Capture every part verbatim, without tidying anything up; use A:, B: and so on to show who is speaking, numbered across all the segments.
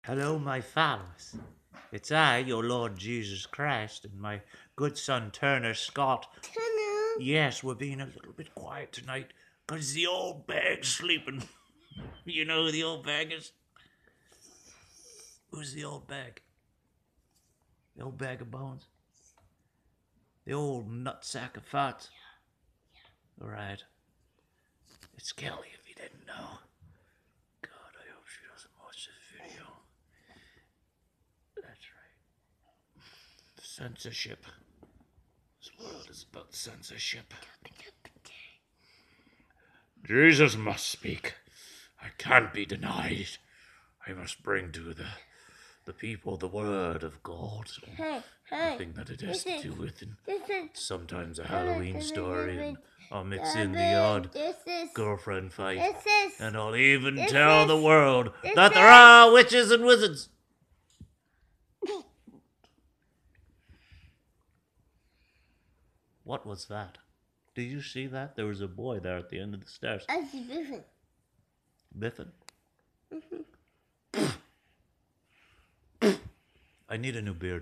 A: Hello, my fellows. It's I, your Lord Jesus Christ, and my good son Turner Scott.
B: Turner.
A: Yes, we're being a little bit quiet tonight, 'cause the old bag's sleeping. You know who the old bag is? Who's the old bag? The old bag of bones? The old nutsack of farts? All right. It's Kelly, if you didn't know. God, I hope she doesn't watch this video. That's right. Censorship. This world is about censorship. Jesus must speak. I can't be denied. I must bring to the the people the word of God.
B: Hey, hey.
A: Everything that it has
B: This
A: to
B: is,
A: do with, and
B: this is,
A: sometimes a Halloween
B: this is-
A: story, and I'll mix in the
B: this
A: odd
B: is,
A: girlfriend fight,
B: this is,
A: and I'll even
B: this
A: tell
B: is-
A: the world
B: this
A: that there
B: is-
A: are witches and wizards. What was that? Did you see that? There was a boy there at the end of the stairs.
B: I see Biffin.
A: Biffin? I need a new beard.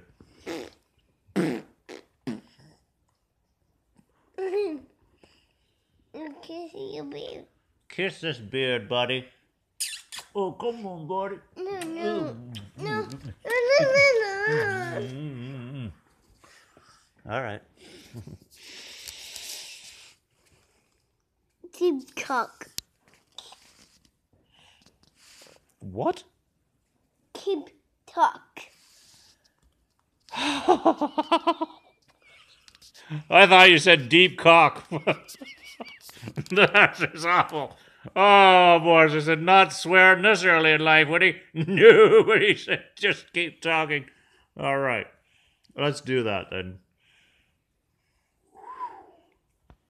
B: I'm kissing your baby.
A: Kiss this beard, buddy. Oh, come on, buddy.
B: No, no, no, no, no, no, no.
A: Mm-hmm. All right.
B: Keep cock.
A: What?
B: Keep talk.
A: I thought you said deep cock. That is awful. Oh, boys, I said not swearing this early in life, would he? No, but he said just keep talking. All right. Let's do that then.